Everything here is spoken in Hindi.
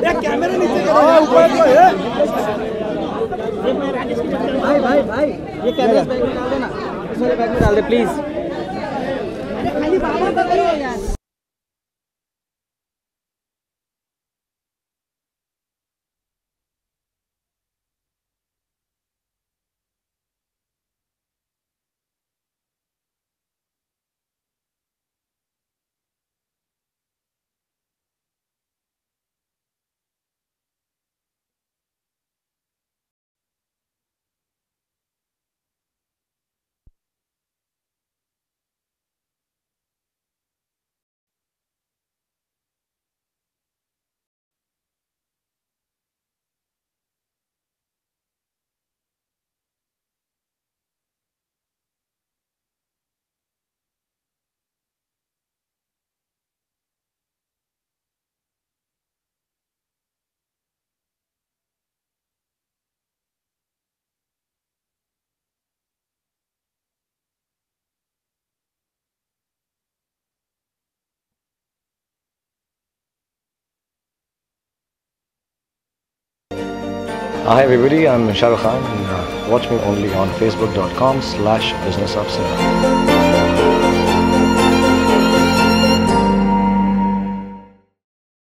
कैमरा नीचे करो ऊपर को है भाई ये कैमरा बैग में डाल देना इस वाले बैग में डाल दे प्लीज खाली बाबा का करो यार Hi everybody, I'm Shah Rukh Khan. Watch me only on facebook.com/businessofcinema.